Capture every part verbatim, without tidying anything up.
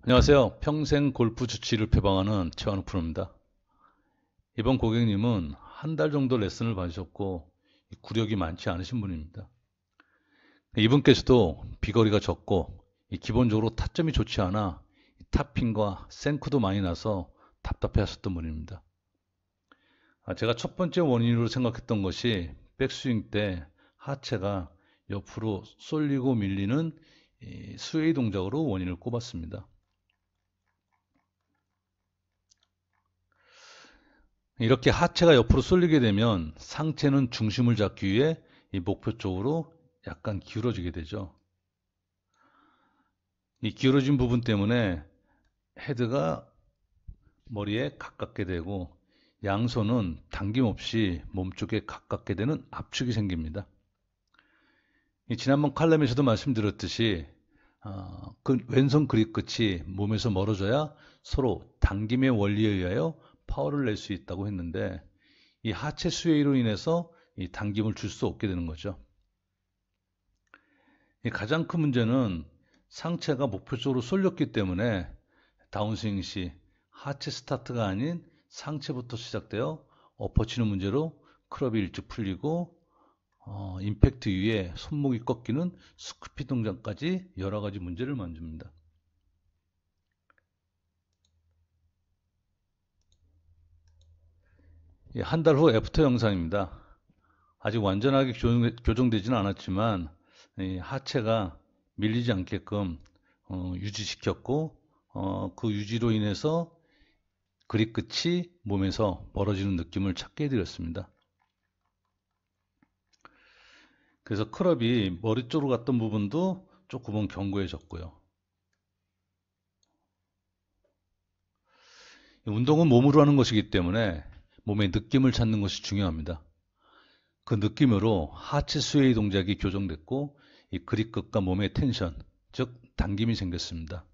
안녕하세요. 평생 골프 주치의를 표방하는 최환우 프로입니다. 이번 고객님은 한 달 정도 레슨을 받으셨고 구력이 많지 않으신 분입니다. 이분께서도 비거리가 적고 기본적으로 타점이 좋지 않아 탑핑과 생크도 많이 나서 답답해 하셨던 분입니다. 제가 첫 번째 원인으로 생각했던 것이 백스윙 때 하체가 옆으로 쏠리고 밀리는 스웨이 동작으로 원인을 꼽았습니다. 이렇게 하체가 옆으로 쏠리게 되면 상체는 중심을 잡기 위해 이 목표 쪽으로 약간 기울어지게 되죠. 이 기울어진 부분 때문에 헤드가 머리에 가깝게 되고 양손은 당김없이 몸쪽에 가깝게 되는 압축이 생깁니다. 지난번 칼럼에서도 말씀드렸듯이 어, 그 왼손 그립 끝이 몸에서 멀어져야 서로 당김의 원리에 의하여 파워를 낼 수 있다고 했는데 이 하체 스웨이로 인해서 이 당김을 줄 수 없게 되는 거죠. 이 가장 큰 문제는 상체가 목표 쪽으로 쏠렸기 때문에 다운스윙 시 하체 스타트가 아닌 상체부터 시작되어 엎어치는 문제로 클럽이 일찍 풀리고 어, 임팩트 위에 손목이 꺾이는 스쿠피 동작까지 여러 가지 문제를 만듭니다. 한 달 후 애프터 영상입니다. 아직 완전하게 교정, 되지는 않았지만 하체가 밀리지 않게끔 어, 유지시켰고 어, 그 유지로 인해서 그립 끝이 몸에서 멀어지는 느낌을 찾게 해드렸습니다. 그래서 클럽이 머리 쪽으로 갔던 부분도 조금은 견고해졌고요. 운동은 몸으로 하는 것이기 때문에 몸의 느낌을 찾는 것이 중요합니다. 그 느낌으로 하체 스웨이 동작이 교정됐고 이 그립 끝과 몸의 텐션, 즉 당김이 생겼습니다.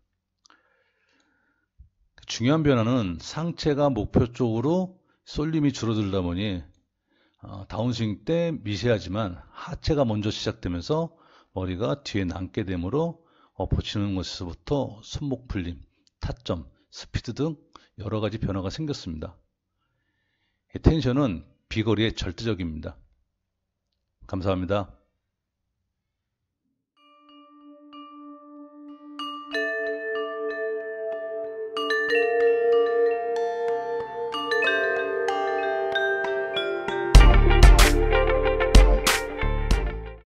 중요한 변화는 상체가 목표 쪽으로 쏠림이 줄어들다 보니 어, 다운스윙 때 미세하지만 하체가 먼저 시작되면서 머리가 뒤에 남게 되므로 엎어치는 것에서부터 손목 풀림, 타점, 스피드 등 여러 가지 변화가 생겼습니다. 텐션은 비거리에 절대적입니다. 감사합니다.